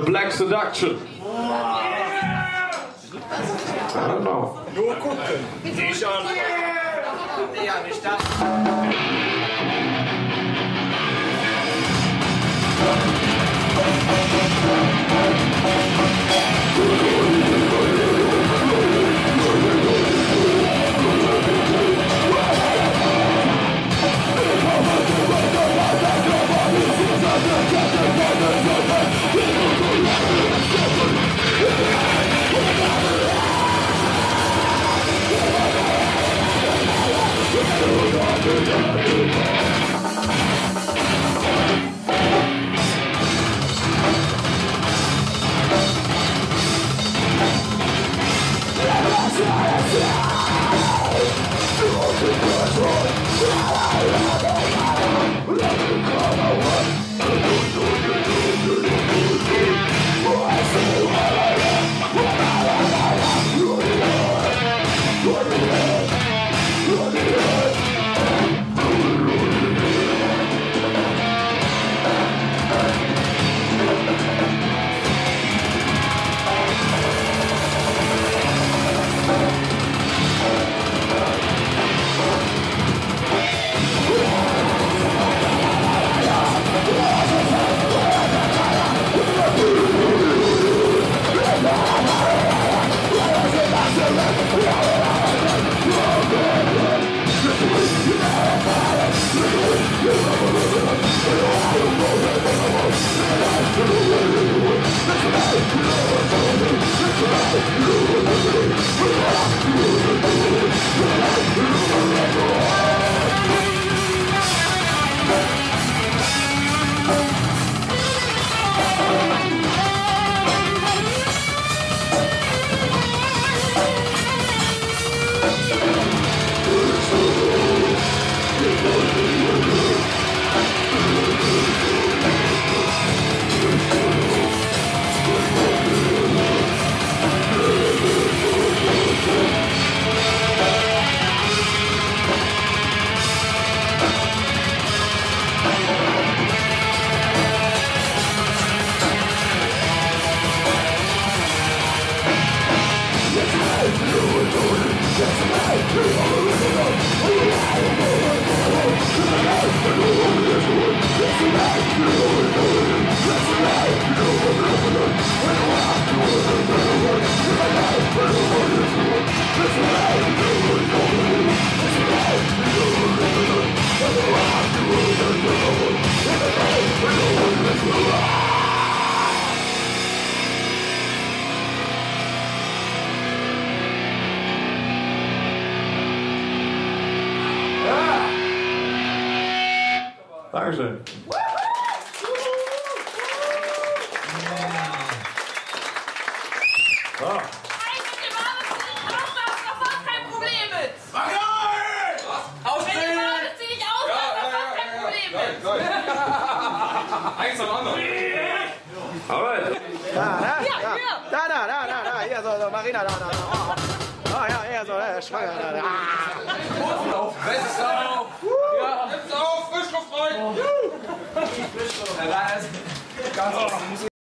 Black Seduction. I don't know. Nur gucken. Ich schon. Ja, nicht das. Dankeschön. So. Kein Problem mit. Ausziehen! Zieh dich aus, kein Problem mit. Eins am anderen. Alright. Da, hier, so, Marina, da. Ah, ja, eher so, schwanger, da. Fest auf! Ja, jetzt auf, Frischluft rein! Ganz